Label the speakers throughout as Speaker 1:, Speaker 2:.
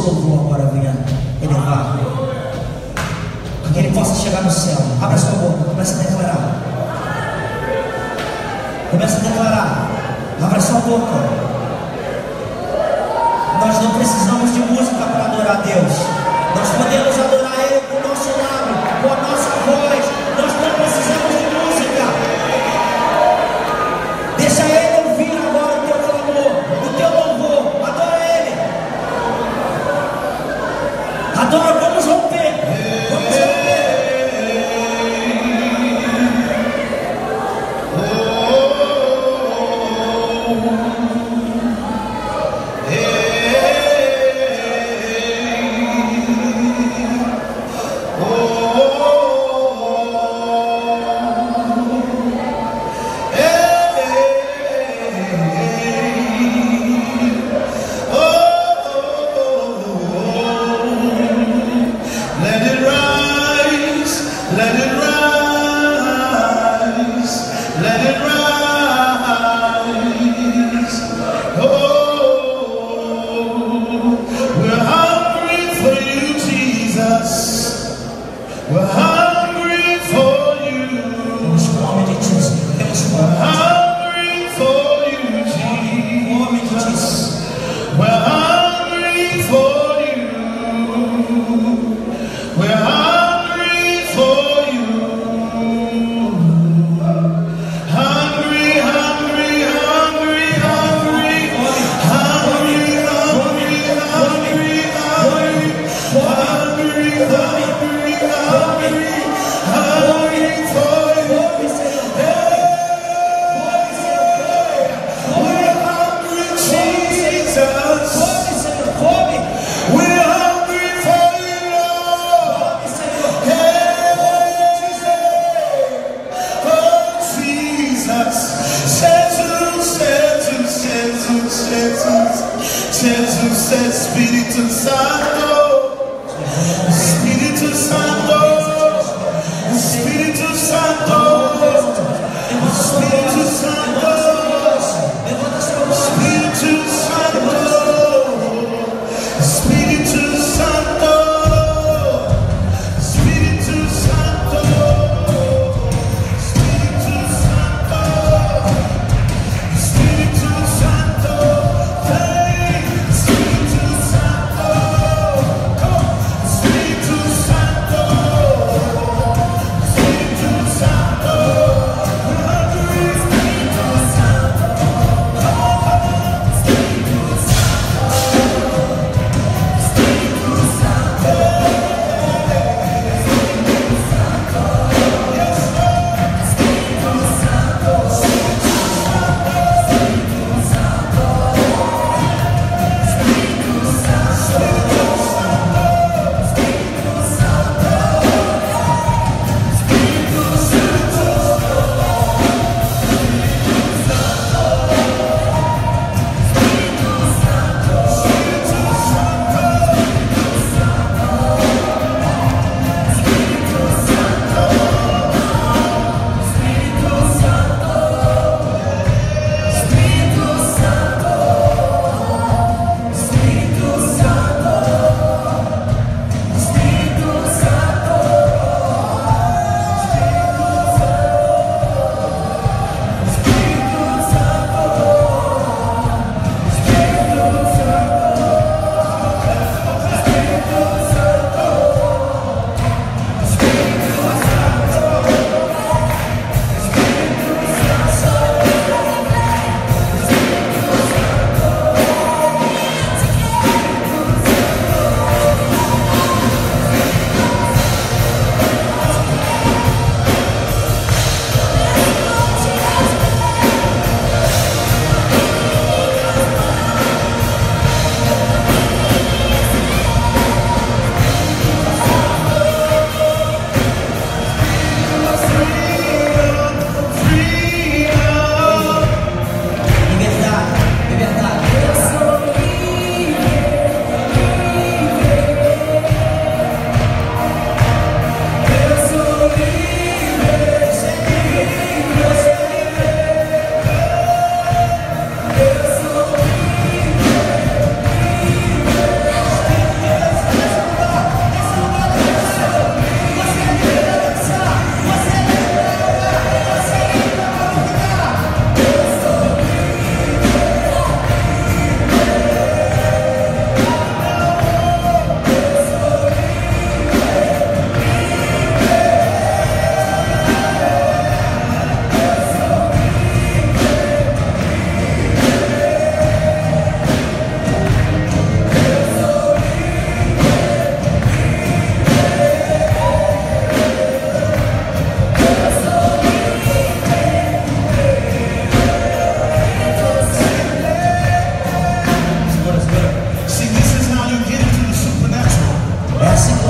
Speaker 1: seu louvor agora venha elevar. Que ele possa chegar no céu. Abra sua boca, começa a declarar. Começa a declarar. Abra sua boca. Nós não precisamos de música para adorar a Deus. Nós podemos adorar Ele com o nosso lábio, com a nossa voz. Nós não precisamos de música. Deixa Ele ouvir agora o teu clamor, o teu louvor. Adora Ele. Adora, vamos romper. Vamos romper.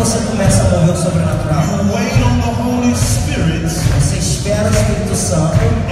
Speaker 1: você começa a mover o sobrenatural.
Speaker 2: You wait on the Holy Spirit
Speaker 1: Você espera o Espírito Santo